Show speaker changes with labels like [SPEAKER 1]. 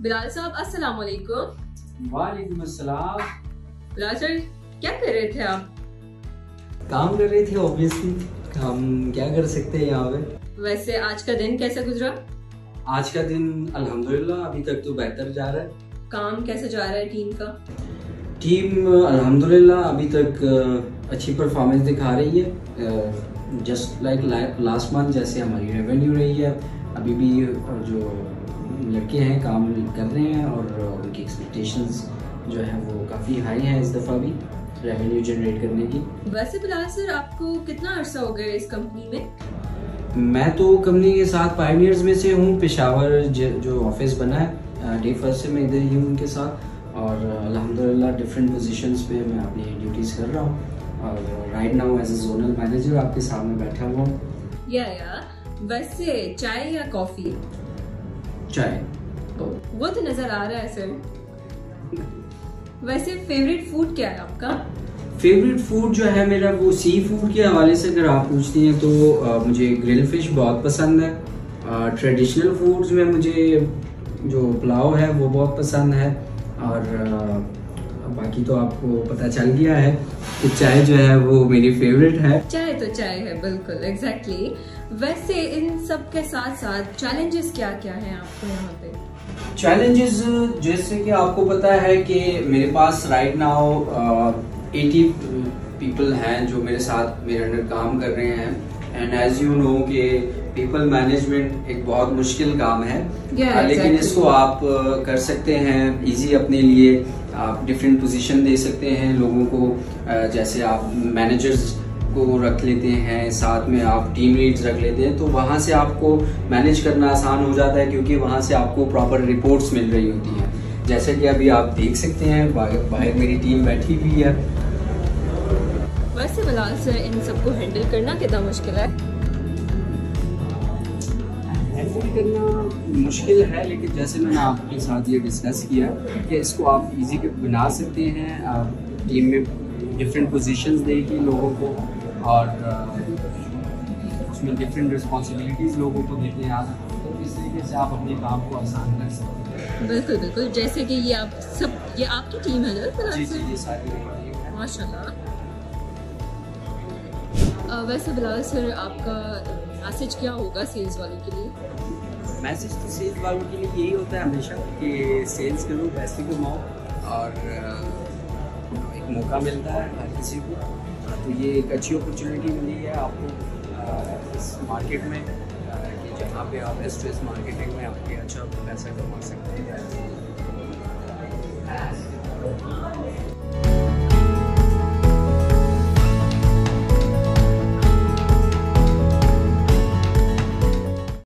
[SPEAKER 1] बिलाल साहब अस्सलाम वालेकुम।
[SPEAKER 2] वालेकुम अस्सलाम।
[SPEAKER 1] बिलाल सर क्या कर रहे थे आप?
[SPEAKER 2] काम कर रहे थे ऑब्वियसली, हम क्या कर सकते हैं यहाँ पे।
[SPEAKER 1] वैसे आज का दिन कैसा गुजरा?
[SPEAKER 2] आज का दिन अल्हम्दुलिल्लाह अभी तक तो बेहतर जा रहा है।
[SPEAKER 1] काम कैसा जा रहा है टीम का?
[SPEAKER 2] टीम अल्हम्दुलिल्लाह अभी तक अच्छी परफॉर्मेंस दिखा रही है। जस्ट लाइक लास्ट मंथ जैसे हमारी रेवेन्यू रही है, अभी भी जो लड़के हैं काम कर रहे हैं और उनकी एक्सपेक्टेशंस जो है वो काफ़ी हाई हैं इस दफ़ा भी रेवेन्यू जनरेट करने की।
[SPEAKER 1] वैसे बिलाल सर आपको कितना अरसा हो गया इस कंपनी में?
[SPEAKER 2] मैं तो कंपनी के साथ पायनियर्स में से हूँ। पेशावर जो ऑफिस बना है डे फर्स्ट से मैं इधर ही हूँ उनके साथ, और अल्हम्दुलिल्लाह डिफरेंट पोजीशंस पे मैं अपनी ड्यूटीज़ कर रहा हूँ और right now as a zonal manager आपके सामने बैठा हुआ हूँ।
[SPEAKER 1] या वैसे चाय या कॉफी?
[SPEAKER 2] चाय।
[SPEAKER 1] वो तो नजर आ रहा है सर। वैसे फेवरेट फूड क्या है आपका?
[SPEAKER 2] फेवरेट फूड जो है मेरा वो सी फूड के हवाले से अगर आप पूछती हैं तो मुझे ग्रिल फिश बहुत पसंद है। ट्रेडिशनल फूड्स में मुझे जो पुलाव है वो बहुत पसंद है, और बाकी तो आपको पता चल गया है कि चाय जो है वो मेरी फेवरेट है।
[SPEAKER 1] चाय तो चाय है, बिल्कुल एग्जैक्टली। वैसे इन सब के साथ साथ चैलेंजेस क्या क्या हैं आपको यहाँ पे?
[SPEAKER 2] चैलेंजेस जैसे कि आपको पता है कि मेरे पास राइट नाउ 80 पीपल हैं जो मेरे साथ मेरे अंडर काम कर रहे हैं, एंड एज यू नो कि पीपल मैनेजमेंट एक बहुत मुश्किल काम है। लेकिन इसको आप कर सकते हैं इजी अपने लिए। आप डिफरेंट पोजीशन दे सकते हैं लोगों को, जैसे आप मैनेजर्स को रख लेते हैं, साथ में आप टीम लीड्स रख लेते हैं, तो वहाँ से आपको मैनेज करना आसान हो जाता है क्योंकि वहाँ से आपको प्रॉपर रिपोर्ट्स मिल रही होती हैं। जैसे कि अभी आप देख सकते हैं बाहर मेरी टीम बैठी हुई है।
[SPEAKER 1] वैसे बिलाल सर इन सबको हैंडल करना कितना मुश्किल है?
[SPEAKER 2] हैंडल करना मुश्किल है, लेकिन जैसे मैंने आपके साथ ये डिस्कस किया कि इसको आप इजी के बना सकते हैं। आप टीम में डिफरेंट पोजीशंस देगी लोगों को, और उसमें डिफरेंट रिस्पॉन्सिबिलिटीज़ लोगों को देते हैं आप, तो इस तरीके से आप अपने काम को आसान कर सकते हैं।
[SPEAKER 1] बिल्कुल बिल्कुल। जैसे कि ये आप सब, ये आपकी टीम है ना?
[SPEAKER 2] जी जी, ये सारी टीम है
[SPEAKER 1] माशाल्लाह। वैसे बिलाल सर आपका मैसेज क्या होगा सेल्स वालों के लिए?
[SPEAKER 2] मैसेज तो सेल्स वालों के लिए यही होता है हमेशा कि सेल्स करो, पैसे कमाओ, और एक मौका मिलता है हर किसी को, तो ये एक अच्छी अपॉर्चुनिटी मिली है आपको इस मार्केट में कि जहाँ पे आप स्ट्रेस मार्केटिंग में आपके अच्छा पैसा कमा सकते हैं।